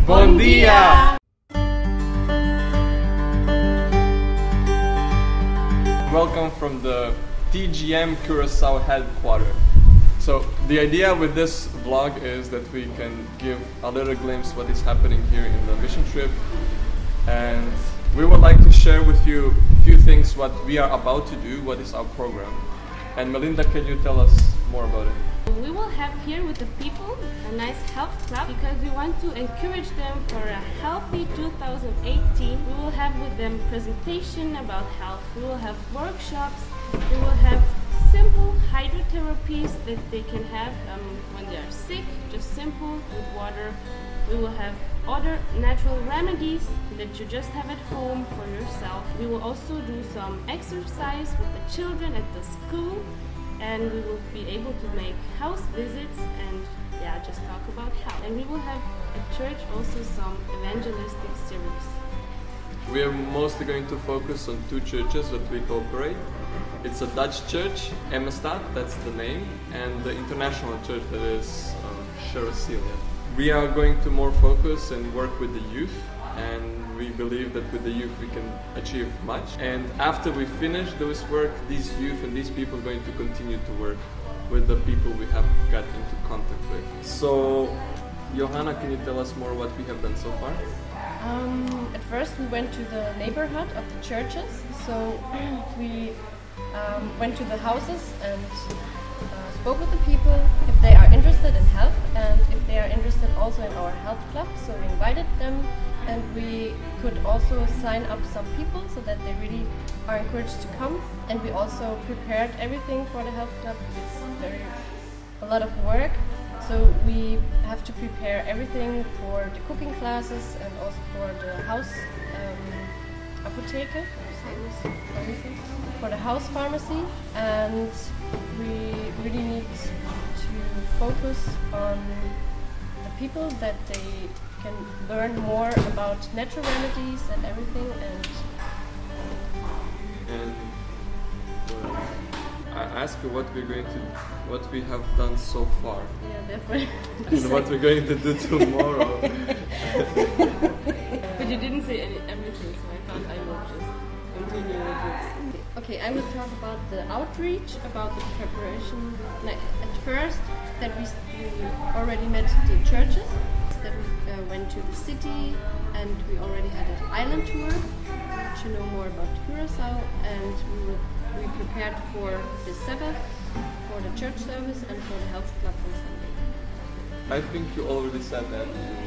Bon dia! Welcome from the TGM Curacao headquarters. So the idea with this vlog is that we can give a little glimpse what is happening here in the mission trip, and we would like to share with you a few things what we are about to do, what is our program. And Melinda, can you tell us more about it? We will have here with the people a nice health club because we want to encourage them for a healthy 2018. We will have with them presentation about health. We will have workshops. We will have simple hydrotherapies that they can have when they are sick, just simple with water. We will have other natural remedies that you just have at home for yourself. We will also do some exercise with the children at the school, and we will be able to make house visits and just talk about health. And we will have at church also some evangelistic series. We are mostly going to focus on two churches that we cooperate. It's a Dutch church, Emestad, that's the name, and the international church that is Sherasilia. We are going to more focus and work with the youth, and we believe that with the youth we can achieve much. And after we finish this work, these youth and these people are going to continue to work with the people we have got into contact with. So, Johanna, can you tell us more what we have done so far? At first we went to the neighborhood of the churches, so we went to the houses and spoke with the people if they are interested in health and if they are interested also in our health club. So we invited them, and we could also sign up some people so that they really are encouraged to come. And we also prepared everything for the health club. It's a lot of work, so we have to prepare everything for the cooking classes and also for the house apotheke, for the house pharmacy. And we really need to focus on the people, that they can learn more about natural remedies and everything. And I ask you what we have done so far. Yeah, definitely. And what we're going to do tomorrow. But you didn't say everything, so I thought I would just continue with this. Okay, I will talk about the outreach, about the preparation. At first, that we already met the churches, that we went to the city, and we already had an island tour to know more about Curacao, and we prepared for the Sabbath, for the church service, and for the health club on Sunday. I think you already said that.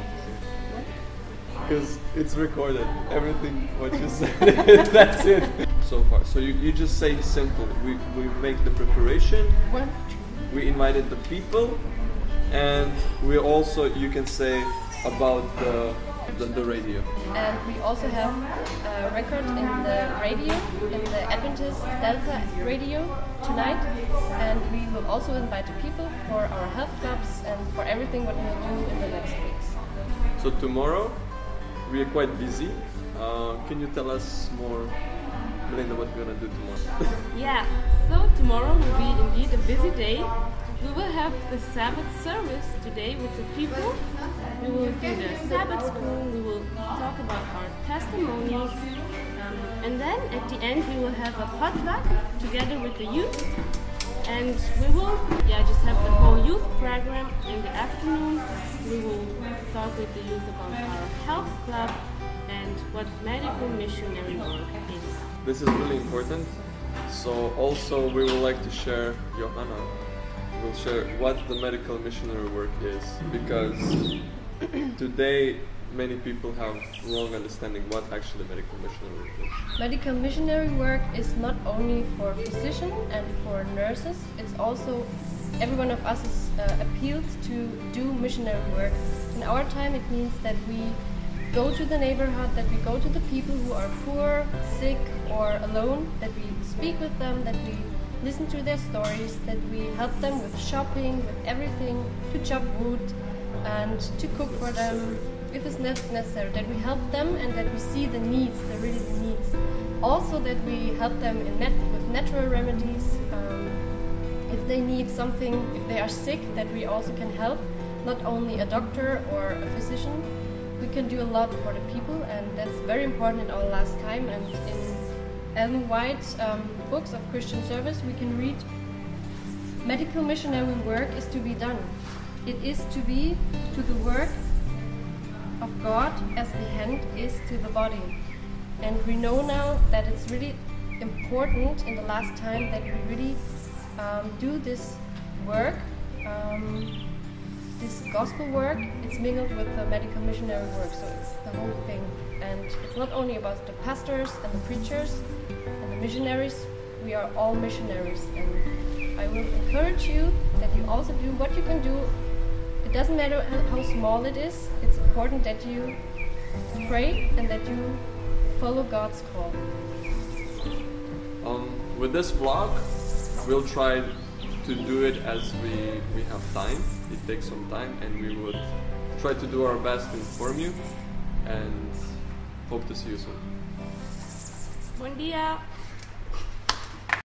Because it's recorded, everything what you said, that's it. So far, so you just say simple, we make the preparation, we invited the people, and we also, you can say, about the radio. And we also have a record in the radio, in the Adventist Delta radio tonight, and we will also invite the people for our health clubs and for everything what we will do in the next weeks. So tomorrow, we are quite busy. Can you tell us more, Melinda, what we're going to do tomorrow? Yeah, so tomorrow will be indeed a busy day. We will have the Sabbath service today with the people. We will do the Sabbath school, we will talk about our testimonies, and then at the end we will have a potluck together with the youth. And we will just have the whole youth program in the afternoon. We will talk with the youth about our health club and what medical missionary work is. This is really important. So also we would like to share, Johanna will share what the medical missionary work is, because today many people have wrong understanding what actually medical missionary work is. Medical missionary work is not only for physicians and for nurses, it's also every one of us is appealed to do missionary work. In our time it means that we go to the neighborhood, that we go to the people who are poor, sick or alone, that we speak with them, that we listen to their stories, that we help them with shopping, with everything, to chop wood and to cook for them if it's necessary, that we help them and that we see the needs, the needs. Also that we help them with natural remedies, if they need something, if they are sick, that we also can help, not only a doctor or a physician. We can do a lot for the people, and that's very important in our last time. And in Ellen White's books of Christian service, we can read, medical missionary work is to be done. It is to be to the work of God as the hand is to the body. And we know now that it's really important in the last time that we really do this work, this gospel work. It's mingled with the medical missionary work, so it's the whole thing. And it's not only about the pastors and the preachers and the missionaries, we are all missionaries. And I will encourage you that you also do what you can do. It doesn't matter how small it is, it's important that you pray and that you follow God's call. With this vlog, we'll try to do it as we have time. It takes some time, and we would try to do our best to inform you, and hope to see you soon. Buen día.